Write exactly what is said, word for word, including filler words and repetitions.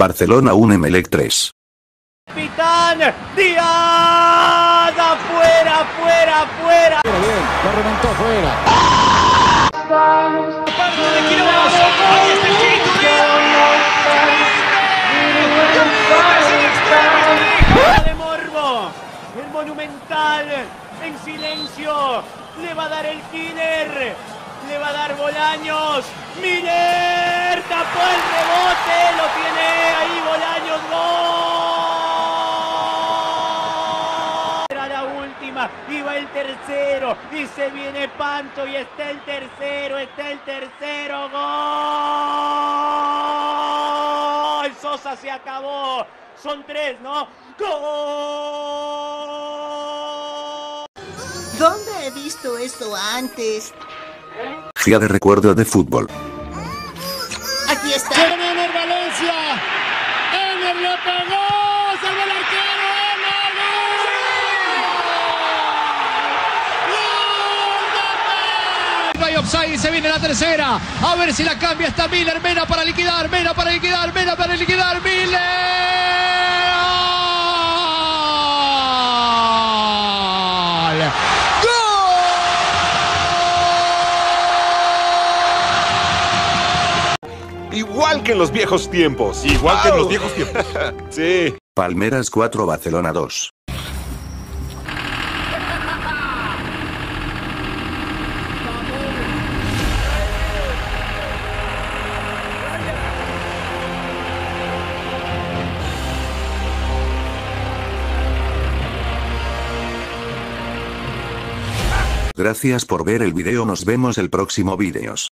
Barcelona uno Emelec tres. Capitán Díaz, afuera, afuera, afuera. Bien, lo remontó afuera. Parte de Quirós, ahí está el Chiquito Díaz. De Morbo, el Monumental en silencio, le va a dar el killer, le va a dar Bolaños. Miller tapó el rebote, lo tiene ahí Bolaños, gol. Era la última, iba el tercero y se viene Panto y está el tercero, está el tercero, gol. Sosa se acabó, son tres, ¿no? ¡Gol! ¿Dónde he visto esto antes? Día de recuerdo de fútbol. Aquí está. Ener Valencia. Ener le pegó. Salva el arquero. Ener. ¡Gol! No hay offside y se viene la tercera. A ver si la cambia. Está Miller. Mena para liquidar. Mena para liquidar. Mena para liquidar. Miller. Igual que en los viejos tiempos. Igual wow. que en los viejos tiempos. Sí. Palmeras cuatro Barcelona dos. Gracias por ver el video, nos vemos el próximo videos.